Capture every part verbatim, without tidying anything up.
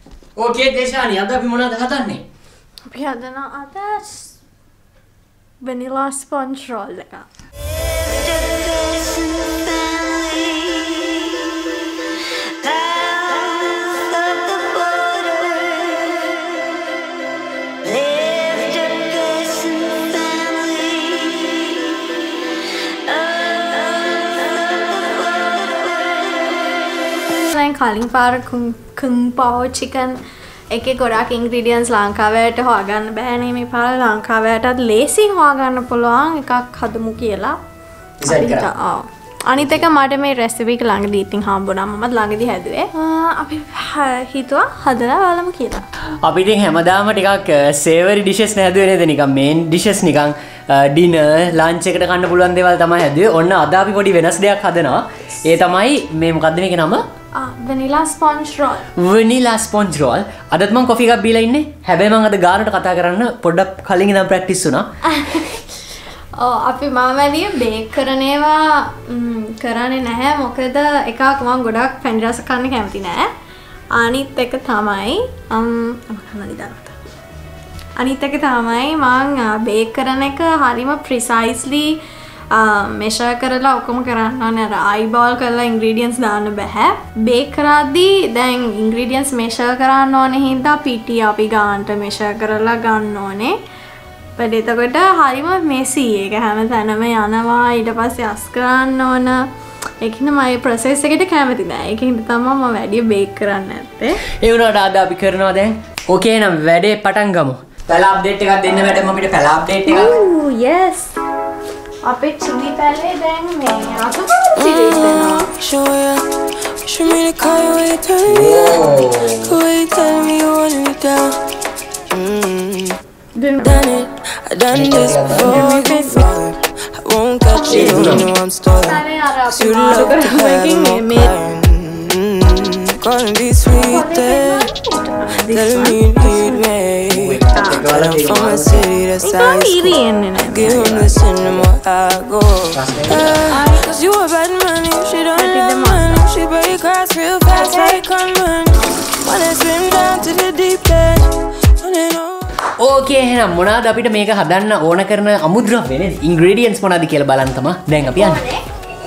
ඕකේ දේශානි අද අපි මොනවද හදන්නේ? අපි හදනවා අද vanilla sponge roll එක. කලින් පාර කුම් පාව chicken එකේ ගොඩක් ingredients ලංකාවට හොයාගන්න බෑනේ මේ පාර ලංකාවටත් ලේසියෙන් හොයාගන්න පුළුවන් එකක් හදමු කියලා decide කරා. අනිත් එක මට මේ recipe එක ළඟදී ඉතින් හම්බුණා මමත් ළඟදී හැදුවේ. අපි හිතුවා හදලා බලමු කියලා. අපි ඉතින් හැමදාම ටිකක් savory dishes නේ හැදුවේ නේද නිකන් main dishes නිකන් dinner lunch එකට කන්න පුළුවන් දේවල් තමයි හැදුවේ. ඔන්න අද අපි පොඩි වෙනස් දෙයක් හදනවා. ඒ තමයි මේ මොකද්ද මේකේ නම? vanilla sponge roll. vanilla sponge roll. අදත් මම කොෆි එකක් බීලා ඉන්නේ. හැබැයි මම අද ගානට කතා කරන්න පොඩ්ඩක් කලින් ඉඳන් ප්‍රැක්ටිස් වුණා. ඔව් අපි මම වැඩි බේක් කරන ඒවා කරන්නේ නැහැ. මොකද එකක් මම ගොඩක් පැණි රස කන්න කැමති නැහැ. අනිත් එක තමයි මම කන්න ඉඳලා. අනිත් එක තමයි මම බේක් කරන එක හරිම precisely measure කරලා ඔක්කොම කරන්න ඕනේ. අර eyeball කරලා ingredients දාන්න බෑ. බේක් කරද්දී දැන් ingredients measure කරන්න ඕනේ හින්දා පිටි අපි ගානට measure කරලා ගන්න ඕනේ. but එතකොට හරිම messy එක හැමතැනම යනවා. ඊට පස්සේ අස් කරන්න ඕන. ඒකින මම process එකට කැමති නෑ. ඒකින් තමයි මම වැඩි බේක් කරන්න නැත්තේ. ඒ වුණාට අද අපි කරනවා දැන්. ඕකේ නම් වැඩේ පටන් ගමු. පැල අප්ඩේට් එකක් දෙන්න වැඩම අපිට පැල අප්ඩේට් එකක්. ඕ yes. අපේ චිලි පැලේ දැන් මේ අතම චිලි දෙනවා. Show ya, show me the car you ain't telling me that. Go you telling me you want me down. Mm. Done it, I done this before you fall. I won't catch you, you know I'm stalling. You love to have me crying. Gonna be sweet there, telling me you need me. But I'm from a city that's high school. Give him the cinema, I go. Cause you a bad man, you she don't have money. She break grass real fast like on money. Wanna swim down to the deep end. Okay එහෙනම් මොනවාද අපිට මේක හදන්න ඕන කරන අමුද්‍රව්‍ය නේද? ingredients මොනවාද කියලා බලන්න තමයි දැන් අපි යන්නේ.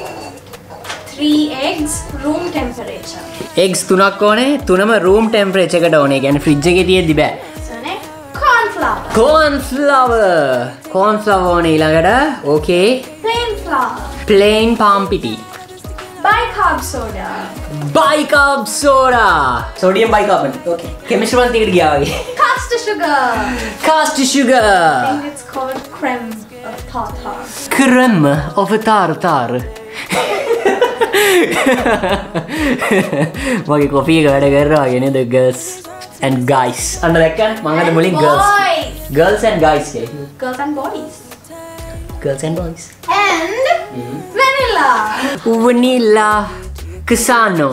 three eggs room temperature. eggs තුනක් ඕනේ. තුනම room temperature එකට ඕනේ. කියන්නේ fridge එකේ තියෙද්දි බෑ. corn flour. corn flour. corn flour ඕනේ ඊළඟට. ඕකේ. plain flour. plain palm පිටි. bicarb soda. bicarb soda. sodium bicarbonate. okay. chemistry වලට එකට ගියා වගේ. caster sugar. caster sugar. I think it's called creme of tartar. creme of tartar. මගේ coffee එක වැඩ කරනවා නේද girls and guys. අන්න දැක්කනේ මම අද මුලින් girls. girls and guys කියලා. girls and boys. girls and boys. and mm. vanilla. vanilla casano.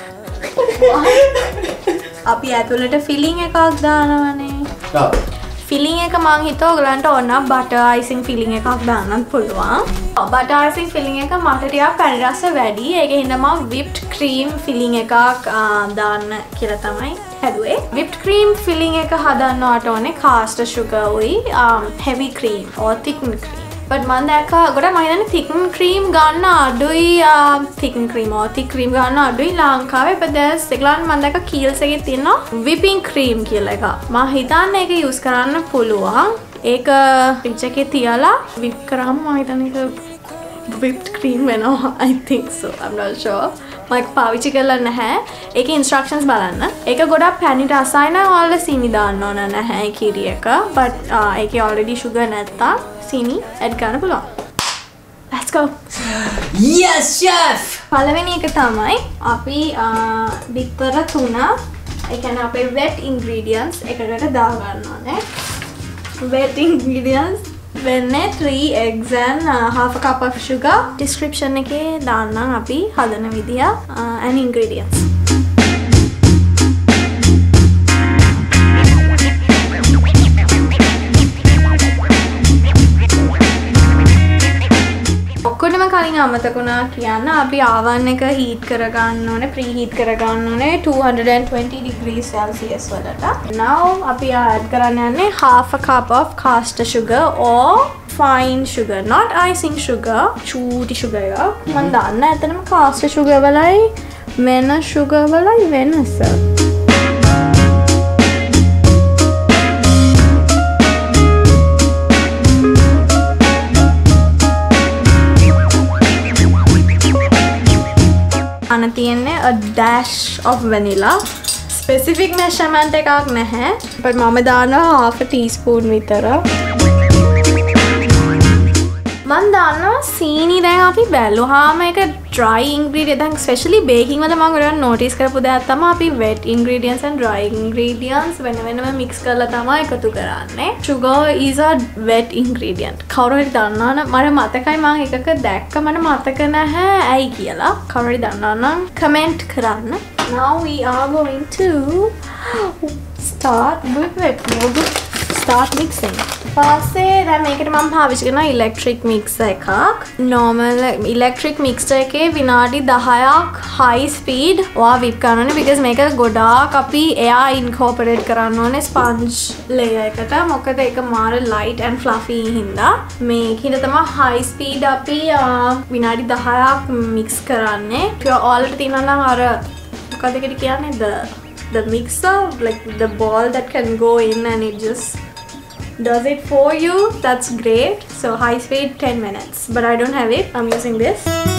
අපි ඇතුළට filling එකක් දානවනේ. ඔව්. filling එක මං හිතුවා ඔයගලන්ට ඕන butter icing filling එකක් දාන්නත් පුළුවන්. butter icing filling එක මට ටිකක් පැණි රස වැඩි. ඒකෙන් හින්දා මම whipped cream filling එකක් දාන්න කියලා තමයි හැදුවේ. whipped cream filling එක හදන්නවට ඕනේ caster sugar උයි heavy cream or thickened cream. but මම දැක්කා ගොඩක් මම හිතන්නේ thickened cream ගන්න අඩුයි thickened cream or thick cream ගන්න අඩුයි ලංකාවේ. but there's ඒගොල්ලන් මම දැක්කා Kiehl's එකේ තියෙනවා whipping cream කියලා එක. මම හිතන්නේ ඒක use කරන්න පුළුවන්. ඒක fridge එකේ තියලා whip කරාම මම හිතන්නේ ඒක whipped cream වෙනවා. I think so. I'm not sure. මම පාවිච්චි කරලා නැහැ. ඒකේ instructions බලන්න. ඒක ගොඩක් පැණි රසයි නම් ඔයාලා සීනි දාන්න ඕන නැහැ කිරි එක. but ඒකේ already sugar නැත්තම් සීනි add කරන්න පුළුවන්. Let's go. Yes chef. පළවෙනි එක තමයි අපි බිත්තර තුන ඒ කියන්නේ අපේ wet ingredients එකකට දා ගන්න ඕනේ. wet ingredients වෙන්නේ three eggs and uh, half a cup of sugar. description එකේ දාන්නම් අපි හදන විදිය uh, and ingredients. ඔක්කොටම කලින් අමතක මතකුණා කියන්න අපි ආවන් එක හීට් කරගන්න ඕනේ ප්‍රී හීට් කරගන්න ඕනේ two hundred twenty degrees Celsius වලට. Now අපි add කරන්න යන්නේ half a cup of caster sugar or fine sugar, not icing sugar, චූටි sugar එක. මම දන්න ඇත්තටම caster sugar වලයි වෙන sugar වලයි වෙනස. අන තියෙන්නේ a dash of vanilla. Specific measurement එකක් නැහැ. but මම දානවා half a teaspoon විතර. මම දානවා සීනි. දැන් අපි බැලුවාම ඒක dry ingredient. දැන් especially baking වල මම ගොඩක් notice කරපු දෙයක් තමයි අපි wet ingredients and dry ingredients වෙන වෙනම mix කරලා තමයි එකතු කරන්නේ. Sugar is a wet ingredient. කවුරු හරි දන්නා නම් මට මතකයි මම එකක දැක්ක මට මතක නැහැ ඇයි කියලා. කවුරු හරි දන්නා නම් comment කරන්න. Now we are going to start with wet yogurt. Start mixing. පස්සේ දැන් මේකට මම පාවිච්චි කරන electric mixer එකක්. normal electric mixer එකේ විනාඩි දහයක් high speed ඔයා whip කරන්න ඕනේ because මේක ගොඩාක් අපි air incorporate කරන්න ඕනේ sponge layer එකට. මොකද ඒක මාර light and fluffy හින්දා මේකින තමයි high speed අපි විනාඩි දහයක් mix කරන්නේ. ඒක ඔයාලට තියෙනවා නම් අර මොකද ඒකට කියන්නේ the the mixer like the ball that can go in and it just does it for you. That's great. So high speed ten minutes, but I don't have it. I'm using this.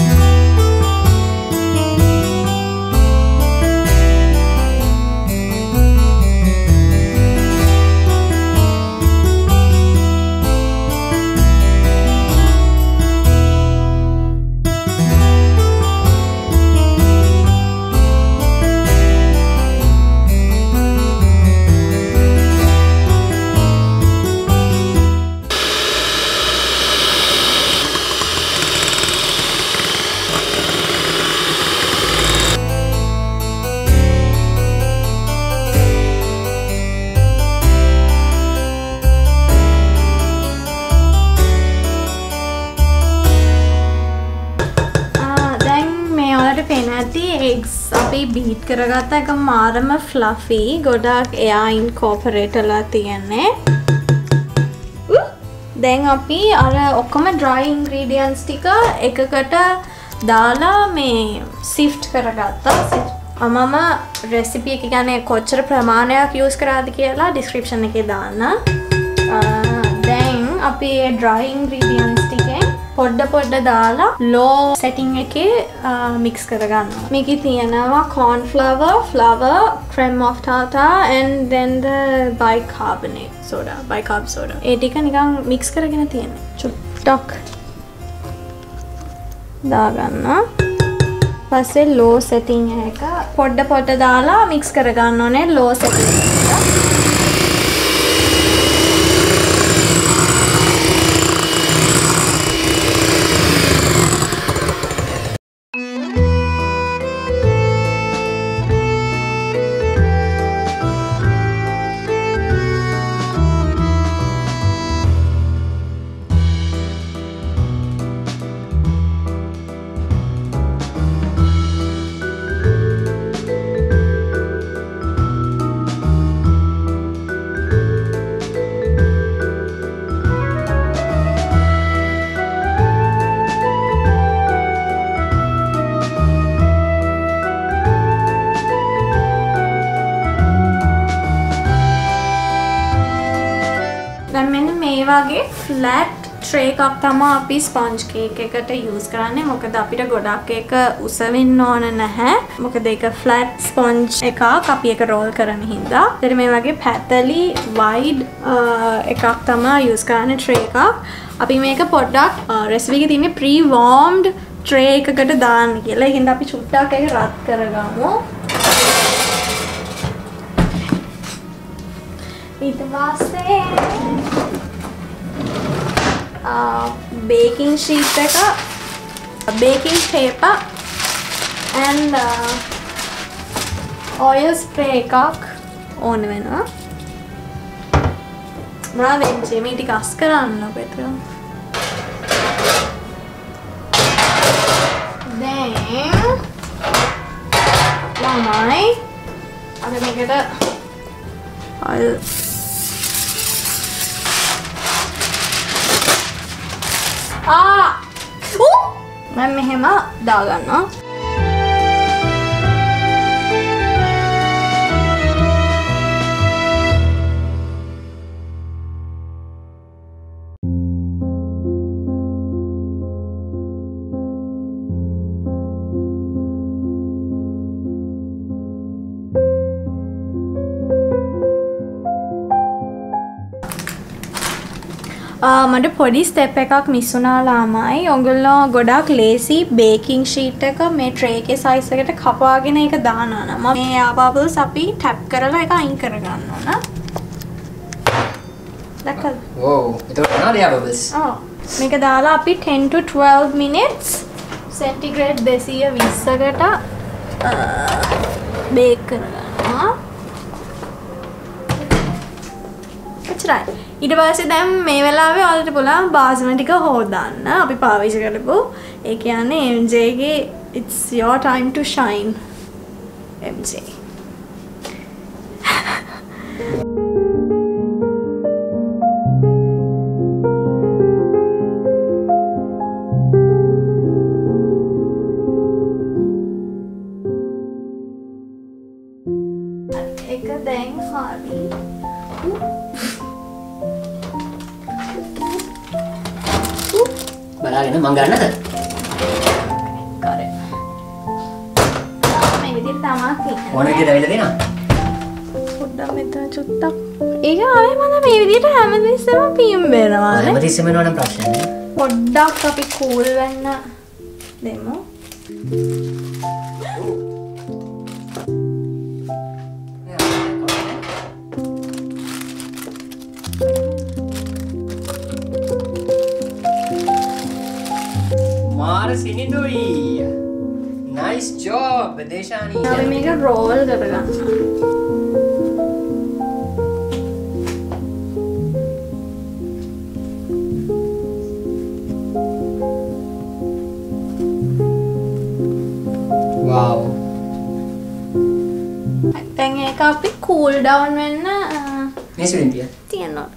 eggs අපි beat කරගත්තා. එක මාරම fluffy ගොඩක් air incorporate වෙලා තියෙන්නේ. දැන් අපි අර ඔක්කොම dry ingredients ටික එකකට දාලා මේ sift කරගත්තා. මම recipe එක කියන්නේ කොච්චර ප්‍රමාණයක් use කරාද කියලා description එකේ දාන්න. දැන් අපි dry ingredients ටිකෙන් පොඩ්ඩ පොඩ්ඩ දාලා low setting එකේ mix කරගන්නවා. මේකේ තියෙනවා corn flour, flour, creme of tartar and then the bicarbonate soda, bicarb soda. ඒ ටික නිකන් mix කරගෙන තියෙනවා. චුට්ටක් දාගන්න. පස්සේ low setting එක පොඩ්ඩ පොඩ්ඩ දාලා mix කරගන්න ඕනේ low setting එකට. වගේ flat tray එකක් තමයි අපි sponge cake එකට use කරන්නේ. මොකද අපිට ගොඩක් එක උස වෙන්න ඕන නැහැ. මොකද ඒක flat sponge එකක් අපි ඒක roll කරන හින්දා. ඊට මේ වගේ පැතලි wide එකක් තමයි use කරන්නේ tray එකක්. අපි මේක පොඩ්ඩක් recipe එකේ තියෙන්නේ pre warmed tray එකකට දාන්න කියලා. ඒ හින්දා අපි චුට්ටක් ඒක රත් කරගමු. ඊට පස්සේ Uh, baking sheet එක, baking paper and uh, oil spray එකක් ඕන වෙනවා. මම වෙන්චේ මේ ටික අස් කරන්න පෙතර. then lamai ada මේකට I'll ah uh මම මෙහෙම දාගන්නවා මට පොඩි ස්ටෙප් එකක් මිස් වුණා ළමයි. ඔයගොල්ලෝ ගොඩක් ලේසි බේකින් ෂීට් එක මේ ට්‍රේ එකේ සයිස් එකට කපාගෙන ඒක දානවා නම් මේ එයා බබල්ස් අපි ටැප් කරලා ඒක අයින් කරගන්න ඕන. දැක්කද? ඕ ඒක මොනවද එයා බබල්ස්? ඔව්. මේක දාලා අපි ten to twelve minutes centigrade දෙසිය විස්සකට බේක් කරගන්නවා. එච්චරයි. ඊට පස්සේ දැන් මේ වෙලාවේ ඔයාලට පුළුවන් බාස්ම ටික හොදන්න. අපි පාවිච්චි කරපු ඒ කියන්නේ M J ගේ it's your time to shine M J. එක දැන් හරි. බලාගෙන මං ගන්නද? කරේ. මේ විදිහට තමයි තියෙන්නේ. ඕන විදිහට ඇවිල්ලා දෙනවා. පොඩ්ඩක් මෙතන චුට්ටක්. ඒක ආවේ මම මේ විදිහට හැමතිස්සෙම පිම්බෙනවා නේ. හැමතිස්සෙම වෙනවා නම් ප්‍රශ්න නෑ. පොඩ්ඩක් අපි කූල් වෙන්න දෙමු. Sinidui. Nice job, Deshani. Now we make a roll කරගන්න. Wow. දැන් ඒක අපි cool down වෙන්න මේ සිලින්ඩිය තියනවා.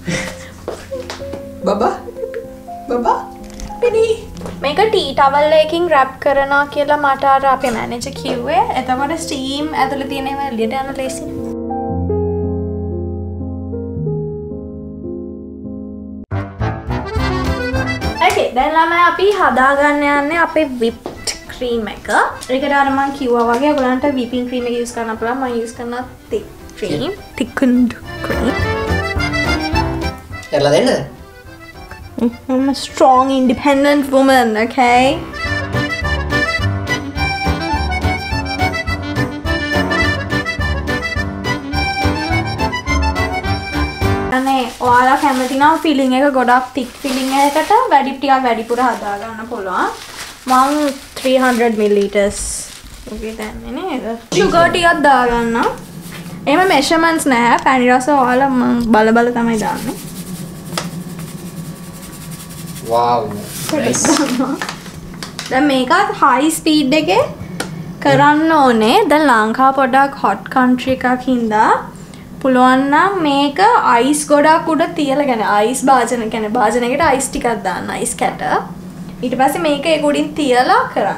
බබා බබා පිනි මේක ටී ටවල් එකකින් රැප් කරනවා කියලා මට අර අපේ මැනේජර් කිව්වේ. එතකොට ස්ටීම් ඇතුලේ තියෙන ඒවා එළියට යන ලේසි. Okay, දැන් ළමයි අපි හදාගන්න යන්නේ අපේ whipped cream එක. ඒකට අර මම කිව්වා වගේ ඔයගලන්ට whipping cream එක use කරන්න පුළුවන්. මම use කරනවා thick cream, thickened cream. කරලා දෙන්නද? I'm a strong, independent woman, okay? අනේ ඔයාලා කැමති නම් ෆිලිං එක ගොඩක් thick ෆිලිං එකකට වැඩි ටිකක් වැඩිපුර හදා ගන්න පුළුවන්. මම three hundred milliliters වගේ දැම්මේ නේද? sugar ටිකක් දාගන්න. එහෙම measurements නැහැ. පැණි රස ඔයාලා මම බල බල තමයි දාන්නේ. Wow. Nice. දැන් මේකත් high speed එකේ කරන්න ඕනේ. දැන් ලංකාව පොඩක් hot country එකක් හින්දා පුළුවන් නම් මේක ice ගොඩක් උඩ තියලා يعني ice භාජන يعني භාජනයකට ice ටිකක් දාන්න ice කැට. ඊට පස්සේ මේක ඒක උඩින් තියලා කරන්න.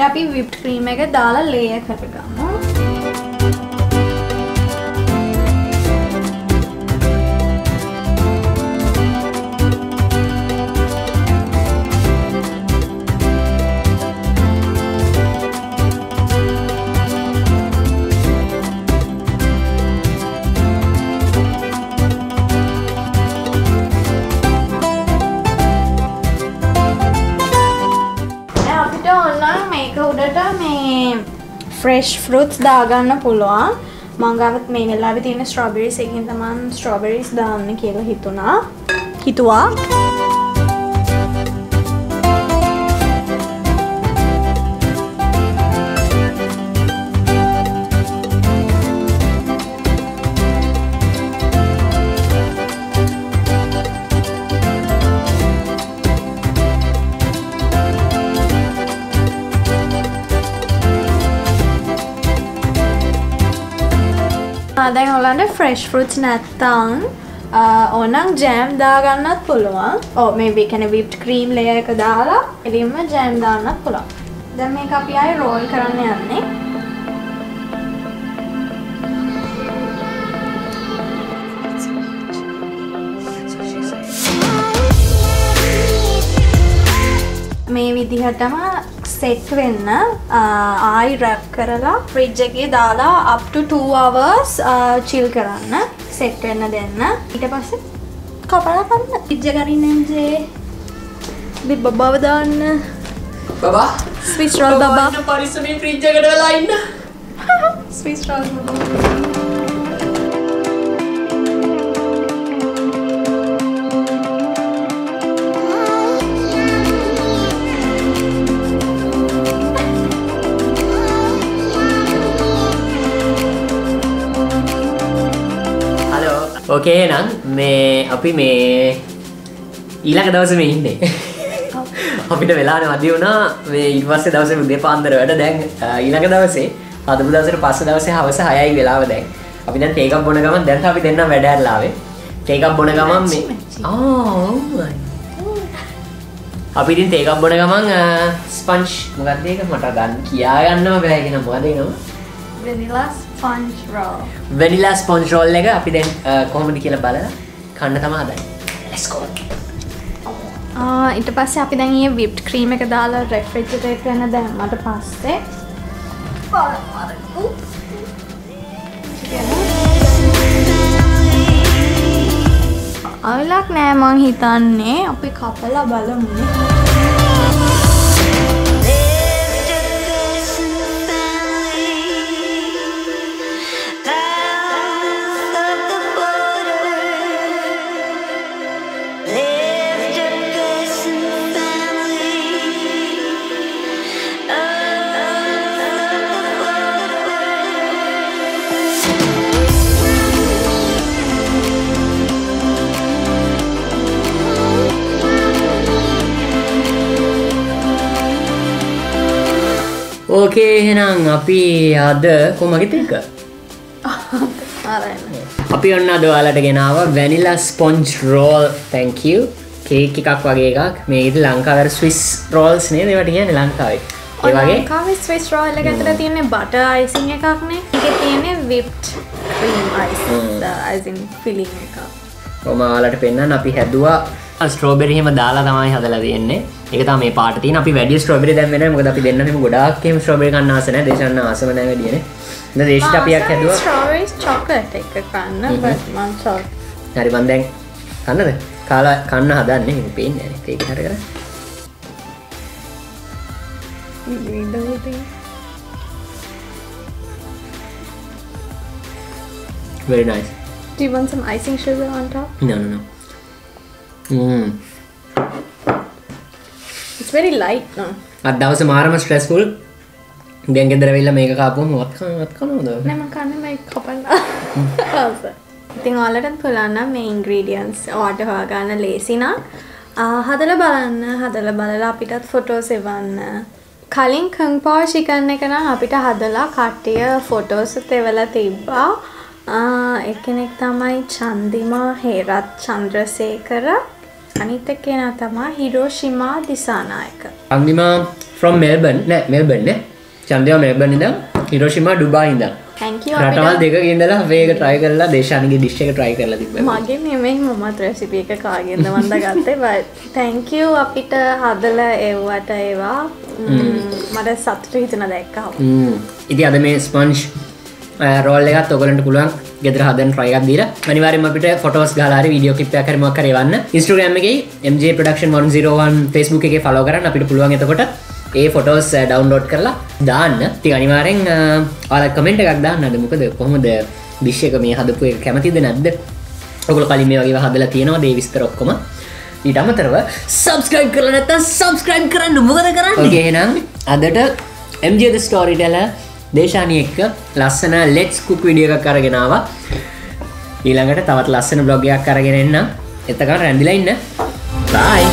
අපි whipped cream එක දාලා layer කරගමු. fresh fruits දාගන්න පුළුවන්. මම ගාවත් මේ වෙලාවේ තියෙන strawberries එකකින් තමයි strawberries දාන්න කියලා හිතුණා. හිතුවා. දැන් ඔයාලන්ට fresh fruits නැත්තම් ඕනනම් jam දාගන්නත් පුළුවන්. ඔව් මේ we can whipped cream layer එක දාලා එළින්ම jam දාන්නත් පුළුවන්. දැන් මේක අපි ආයේ roll කරන්න යන්නේ. මේ විදිහටම set වෙන්න ආයි wrap කරලා fridge එකේ දාලා up to two hours chill කරන්න set වෙන්න දෙන්න. ඊට පස්සේ කපලා ගන්න. fridge එක අරින්න එන්නේ. බිබ් බබව දාන්න. බබා Swiss roll බබා. පරිස්සමෙන් fridge එකට වෙලා ඉන්න. Swiss roll බබා. ඕකේ එහෙනම් මේ අපි මේ ඊළඟ දවසේ මේ ඉන්නේ. අපිට වෙලානේ වැඩි වුණා මේ ඊට පස්සේ දවසේ උදේ පාන්දර වැඩ දැන් ඊළඟ දවසේ හදපු දවසේ පස්සේ දවසේ හවස හයයි වෙලාව දැන්. අපි දැන් ටේක් අප් බොන ගමන් දැන් අපි දෙන්නා වැඩ ඇරලා ආවේ. ටේක් අප් බොන ගමන් මේ ආ අපි ඉතින් ටේක් අප් බොන ගමන් ස්පන්ජ් මොකක්ද ඒක මට ගන්න කියා ගන්නම බෑ කියන මොකද එනවා? vanilla sponge roll. vanilla sponge roll එක අපි දැන් කොහොමද කියලා බලලා කන්න තමයි හදන්නේ. let's go. ආ ඊට පස්සේ අපි දැන් ඊයේ whipped cream එක දාලා refrigerate වෙන දැම්මට පස්සේ බලමු. අවුලක් නෑ මං හිතන්නේ අපි කපලා බලමු. ඕකේ එහෙනම් අපි අද කොමගෙත් එක අපි ඔන්න අද ඔයාලට ගෙනාවා vanilla sponge roll thank you cake එකක් වගේ එකක් මේක ලංකාවේ Swiss rolls නේද ඒවට කියන්නේ ලංකාවේ ඒ වගේ ලංකාවේ Swiss roll එක ඇතුළේ තියෙන්නේ butter icing එකක් නේ ඒකේ තියෙන්නේ whipped cream icing icing filling එකක් කොහොම ඔයාලට පෙන්නන්න අපි හැදුවා ස්ට්‍රෝබෙරි එහෙම දාලා තමයි හදලා තියෙන්නේ. ඒක තමයි මේ පාට තියෙන. අපි වැඩි ස්ට්‍රෝබෙරි දැම්මේ නැහැ. මොකද අපි දෙන්නම එහෙම ගොඩාක් එහෙම ස්ට්‍රෝබෙරි කන්න ආස නැහැ. දේශන්න ආසම නැහැ වැඩිනේ. දැන් දේශිත අපියක් හැදුවා. ස්ට්‍රෝබෙරි චොකලට් එක කන්න බත් මං චොක්. හරි මං දැන් කන්නද? කාලා කන්න හදන්නේ. මේක පේන්නේ නැහැ. ඒක හරියට කරා. Very nice. Do you want some icing sugar on top? No, no, no. Mm. It's very light no. අද දවසේ මාරම ස්ට්‍රෙස්ෆුල්. දැන් ගෙදර වෙලා මේක කාපුවම වත් කන වත් කනවද? නෑ මම කන්නේ මේක කපන්න. හවස. ඉතින් ඔයාලටත් පුළුවන් නම් මේ ingredients ඔයාලට හොයාගන්න ලේසි නම් හදලා බලන්න. හදලා බලලා අපිටත් ෆොටෝස් එවන්න. කලින් කං පාව chicken එක නම් අපිට හදලා කට්ටිය ෆොටෝස් එවලා තිබ්බා. එක්කෙනෙක් තමයි චන්දිමා හේරත් චන්ද්‍රසේකර අනිත් එක්කෙනා තමයි හිරෝෂිමා දිසානායක. අන්දිමා from Melbourne නෑ Melbourne නේ. චන්දියා Melbourne ඉඳන් හිරෝෂිමා ඩුබායි ඉඳන්. thank you රටවල් දෙකක ඉඳලා අපි ඒක try කරලා දේශානිගේ dish එක try කරලා තිබ්බා. මගේ නෙමෙයි මමත් recipe එක කාගෙන්ද වන්ද ගත්තේ but thank you අපිට හදලා එව්වට ඒවා මට සතුටු හිතෙන දැක්කම. හ්ම්. ඉතින් අද මේ sponge roll එකත් ඔයගලන්ට පුළුවන් ගෙදර හදන්න try එකක් දීලා අනිවාර්යෙන්ම අපිට photos ගහලා හරි video clip එකක් හරි මොකක් හරි එවන්න. Instagram එකේ M J Production one oh one Facebook එකේ follow කරන්න අපිට පුළුවන් එතකොට ඒ ෆොටෝස් ඩවුන්ලෝඩ් කරලා දාන්න. ඉතින් අනිවාර්යෙන් ඔයාලා කමෙන්ට් එකක් දාන්න. අද මොකද කොහොමද ඩිෂ් එක මේ හදපු එක කැමතිද නැද්ද? ඔයගොල්ලෝ කලින් මේ වගේ හදලා තියෙනවද ඒ විස්තර ඔක්කොම? ඊට අමතරව subscribe කරලා නැත්නම් subscribe කරන්න මොකද කරන්නේ? ඔකේ එහෙනම් අදට M J the Storyteller දේශානි එක්ක ලස්සන let's cook වීඩියෝ එකක් අරගෙන ආවා. ඊළඟට තවත් ලස්සන vlog එකක් අරගෙන එන්න. එතකන් රැඳිලා ඉන්න. bye.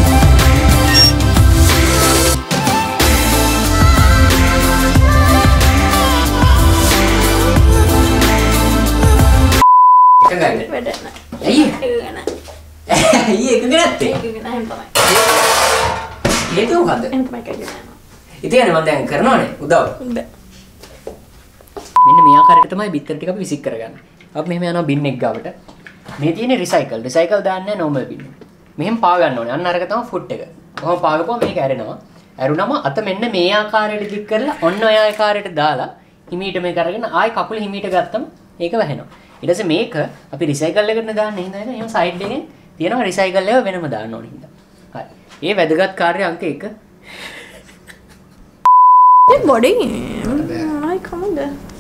ඇයි ඇයි එක ගත්තේ ඒක මොකද්ද ඉතින් මම දැන් කරනවනේ උදව් මෙන්න මේ ආකාරයට තමයි බිත්තර ටික අපි විසික් කරගන්නේ. අපි මෙහෙම යනවා බින් එක ගාවට. මේ තියෙන්නේ රිසයිකල්. රිසයිකල් දාන්නේ නෝමල් බින්. මෙහෙම පා ගන්න ඕනේ. අන්න අරක තමයි ෆුට් එක. කොහොම පාගපුවා මේක ඇරෙනවා. ඇරුණම අත මෙන්න මේ ආකාරයට දික් කරලා ඔන්න ඔය ආකාරයට දාලා හිමීට මේක අරගෙන ආයි කකුල හිමීට ගත්තම ඒක වැහෙනවා. ඊට පස්සේ මේක අපි රිසයිකල් එකට දාන්න හින්දා එහෙම සයිඩ් එකෙන් තියෙනවා රිසයිකල් එක වෙනම දාන්න ඕනේ හින්දා. හරි. ඒ වැදගත් කාර්ය අංක එක. ඒ බොඩි. අය කොහොමද?